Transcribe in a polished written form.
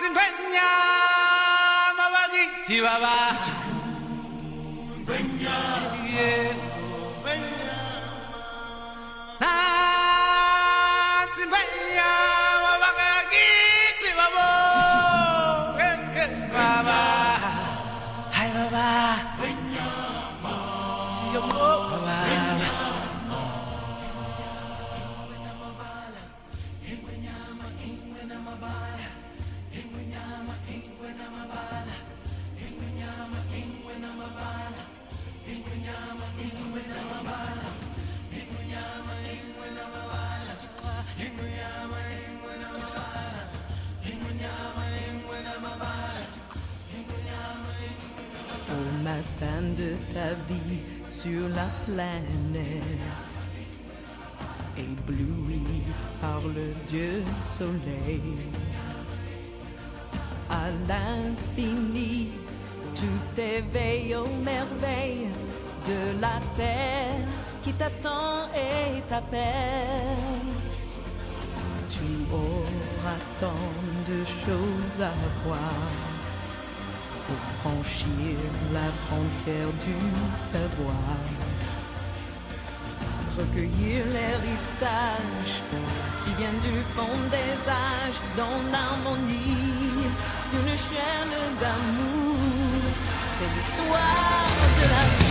Chihuahua. Au matin de ta vie sur la planète, ébloui par le Dieu soleil, à l'infini, tout éveille aux merveilles de la terre qui t'attend et t'appelle. Tu auras tant de choses à voir pour franchir la frontière du savoir, recueillir l'héritage qui vient du fond des âges dans l'harmonie d'une chaîne d'amour. C'est l'histoire de la vie.